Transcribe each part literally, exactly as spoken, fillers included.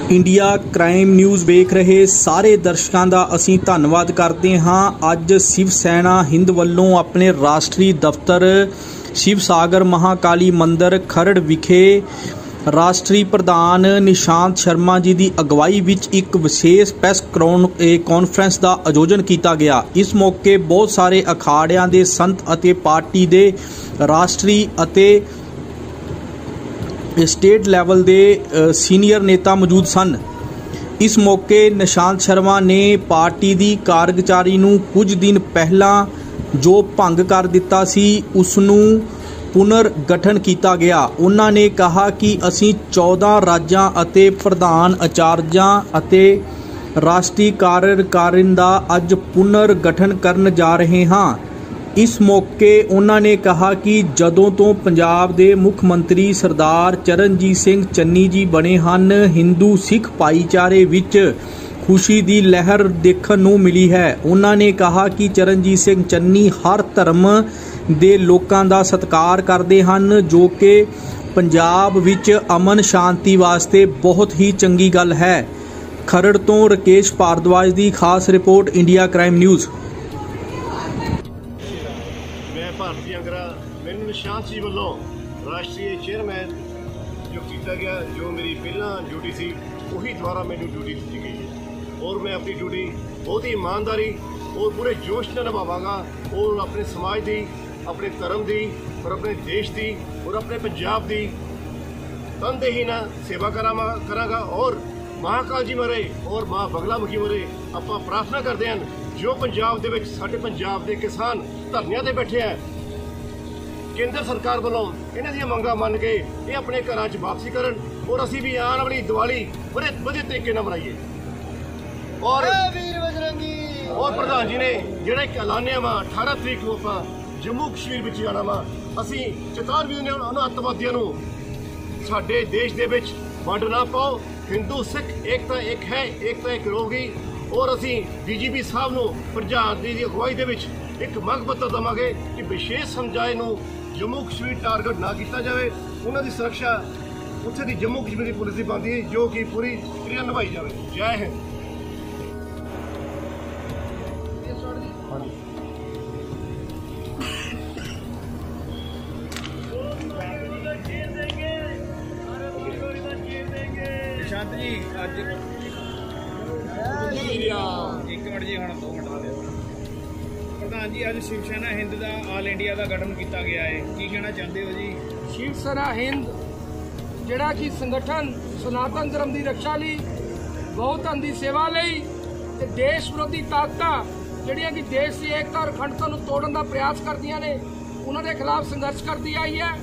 India crime news वेख रहे सारे दर्शकों का असीं धन्नवाद करते हाँ। अज शिव सेना हिंद वल्लों अपने राष्ट्रीय दफ्तर शिव सागर महाकाली मंदिर खरड़ विखे राष्ट्रीय प्रधान निशांत शर्मा जी की अगवाई विच एक विशेष प्रेस कॉन्फ्रेंस का आयोजन किया गया। इस मौके बहुत सारे अखाड़ियां दे संत अते पार्टी दे राष्ट्रीय अते स्टेट लैवल दे सीनियर नेता मौजूद सन। इस मौके निशांत शर्मा ने पार्टी की कारगुजारी नूं कुछ दिन पहला जो भंग कर दिता सी उसनूं पुनर्गठन किया गया। उन्होंने कहा कि असीं चौदह राज्यां अते प्रधान आचार्यां अते राष्ट्रीय कार्यकारिणी दा अज पुनर्गठन करन जा रहे हाँ। इस मौके उन्होंने कहा कि जदों तो पंजाब दे मुख मंत्री सरदार चरणजीत सिंह चन्नी जी बने हन हिंदू सिख भाईचारे विच खुशी की लहर देखण नूं मिली है। उन्होंने कहा कि चरणजीत सिंह चन्नी हर धर्म दे लोकां दा सत्कार करते हैं जो कि पंजाब विच अमन शांति वास्ते बहुत ही चंगी गल है। खरड़ तो राकेश भारद्वाज की खास रिपोर्ट इंडिया क्राइम न्यूज़। भारतीय अंगरा मैनू निशांत जी वालों राष्ट्रीय चेयरमैन जो किया गया, जो मेरी पहला ड्यूटी सी वही दोबारा मैनू ड्यूटी दी गई है और मैं अपनी ड्यूटी बहुत ही ईमानदारी और पूरे जोश से निभावांगा और अपने समाज की, अपने धर्म की और अपने देश की और अपने पंजाब की तनदेही ना सेवा करावा करांगा। और महाकाल जी मरे और माँ बगला मुखी मरे आपां प्रार्थना करते हैं जो पंजाब दे विच साडे पंजाब दे किसान धरनियां ते बैठे हैं, केंद्र सरकार वालों इन्हां दी मंगां मन के ये अपने घरां च वापसी करन और असीं भी आने वाली दिवाली बड़े वधिया तरीके नाल मनाइए। और वीर बजरंगी और प्रधान जी ने जिहड़ा एक ऐलानिया वा अठारह तरीक नूं आपां जम्मू कश्मीर विच जाना वा, असीं चेतावनी दिंदे हां उन्हां अतवादियां नूं साडे देश दे विच वंड ना पाओ। हिंदू सिख एकता एक है, एकता एक रहोगी। और असी डी जी पी साहब नूं प्रधान जी की अगवाई दे विच एक मंग पत्र देवांगे कि विशेष समुदाय नूं जम्मू कश्मीर टारगेट ना किया जाए, उन्हां दी सुरक्षा उत्थे दी जम्मू कश्मीर पुलिस की बनती है जो कि पूरी क्रिया निभाई जाए। जय हिंद। निशांत जी अज एक मिनट जी हम दो मिनट प्रधान जी अज शिव सेना हिंद का आल इंडिया का गठन किया गया है, की कहना चाहते हो जी? शिव सेना हिंद जिहड़ा कि संगठन सनातन धर्म की रक्षा लई बहुधन की सेवा लई ते देश विरोधी ताकतां जिहड़ियां कि देश की एकता और अखंडता नूं तोड़न का प्रयास करदियां ने उन्हां दे खिलाफ संघर्ष करती आई है।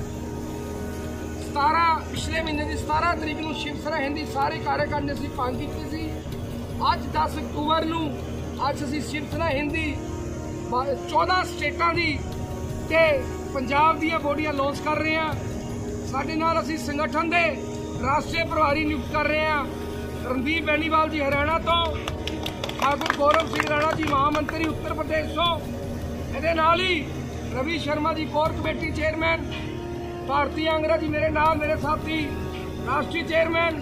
सतारह पिछले महीने की सतारह तरीक नूं शिव सेना हिंद की सारी कार्यकारिणी असीं भंग कीती सी। अज दस अक्तूबर नूं अज असीं शिव सेना हिंद दी चौदह स्टेटां दी ते पंजाब दीयां बॉडियां लॉन्च कर रहे हैं। साडे नाल असीं संगठन दे राष्ट्रीय प्रभारी नियुक्त कर रहे हैं रणदीप बेनीवाल जी हरियाणा तो, ठाकुर गौरव सिंह राणा जी महामंत्री उत्तर प्रदेश तो, इहदे नाल ही Ravi Sharma ji core committee chairman, भारतीय अंगरा जी मेरे नाल मेरे साथी राष्ट्रीय चेयरमैन,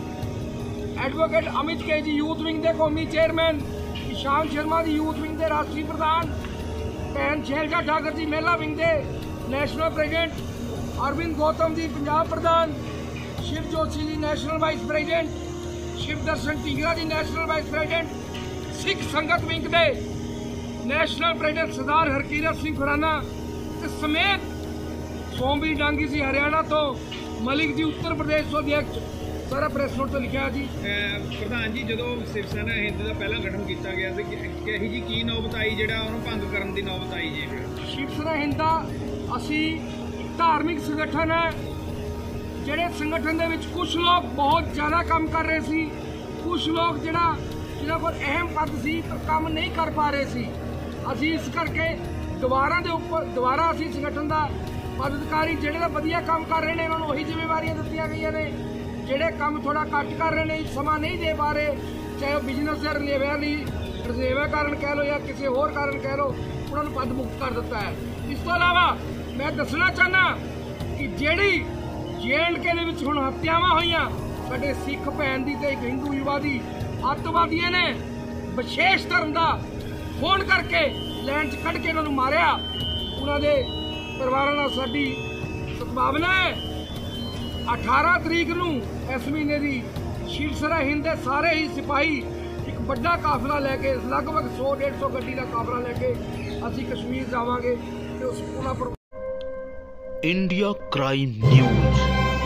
एडवोकेट अमित के जी यूथ विंग के कौमी chairman, Nishant Sharma ji youth wing के राष्ट्रीय प्रधान, भैन शैलजा ठाकर जी महिला विंग के नैशनल प्रेजिडेंट, अरविंद गौतम जी पंजाब प्रधान, Shiv Joshi ji national vice president, Shiv Darshan Tingra ji national vice president, Sikh Sangat wing के नैशनल प्रेजिडेंट सरदार हरकीरत सिंह खुराना समेत सोमवीर डांगी जी हरियाणा तो, मलिक जी उत्तर प्रदेश तो अध्यक्ष सारा प्रेस नोट तो लिखा जी। प्रधान जी जो शिव सेना हिंद का पहला गठन किया गया तो कही जी की नौबत आई जो भंग करने की नौबत आई जी? शिव सेना हिंद का असी धार्मिक संगठन है जिहड़े संगठन दे विच कुछ लोग बहुत ज़्यादा काम कर रहे सी, कुछ लोग जिहड़ा जिन्हां कोल अहम पद सी पर काम नहीं कर पा रहे सी। असी इस करके दोबारा दे उपर दोबारा असी संगठन का पदाधिकारी जिहड़े वधिया काम कर रहे हैं उन्होंने वही जिम्मेवारियां दित्तियां गईयां ने, जिहड़े काम थोड़ा घट कर रहे हैं समा नहीं दे पा रहे, चाहे वह बिजनेस या रलेवा रजेवा कारण कह लो या किसी होर कारण कह लो, उन्होंने पद मुक्त कर दिता है। इस तो अलावा मैं दसना चाहना कि जिहड़ी जे एंड के दे विच हुण हत्यावां होईयां ਸਾਡੇ ਸਿੱਖ ਭੈਣ ਦੀ ਤੇ ਇੱਕ ਹਿੰਦੂ ਯੁਵਾ ਦੀ ਅੱਤਵਾਦੀਆਂ ਨੇ ਵਿਸ਼ੇਸ਼ ਧਰਮ ਦਾ ਫੋਨ ਕਰਕੇ ਲੈਂਡ 'ਚ ਕੱਢ ਕੇ ਉਹਨਾਂ ਨੂੰ ਮਾਰਿਆ। ਉਹਨਾਂ ਦੇ ਪਰਿਵਾਰਾਂ ਨਾਲ ਸਾਡੀ ਸਦਭਾਵਨਾ ਹੈ। ਅਠਾਰਾਂ ਤਰੀਕ ਨੂੰ ਇਸ ਮਹੀਨੇ ਦੀ ਸ਼ਿਵ ਸੈਨਾ ਹਿੰਦ ਦੇ ਸਾਰੇ ਹੀ ਸਿਪਾਹੀ ਇੱਕ ਵੱਡਾ ਕਾਫਲਾ ਲੈ ਕੇ ਲਗਭਗ ਸੌ ਡੇਢ ਸੌ ਗੱਡੀ ਦਾ ਕਾਫਲਾ ਲੈ ਕੇ ਅਸੀਂ ਕਸ਼ਮੀਰ ਜਾਵਾਂਗੇ ਤੇ ਉਸ ਉਹਨਾਂ ਪਰ इंडिया क्राइम न्यूज,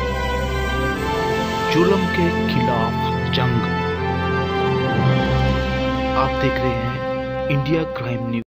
जुल्म के खिलाफ जंग। आप देख रहे हैं इंडिया क्राइम न्यूज।